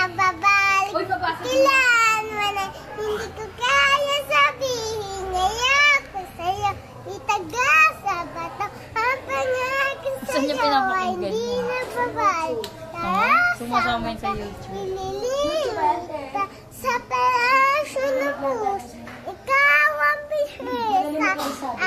babalik. Kailan mo na hindi ko kaya sabihin. Ngayon ko sa'yo, itaga sa bato. Ang pangako sa'yo ay hindi na babalik. Sumasama yun sa YouTube. Ililiwan kita sa parasyon ng puso. Ikaw ang bihisa.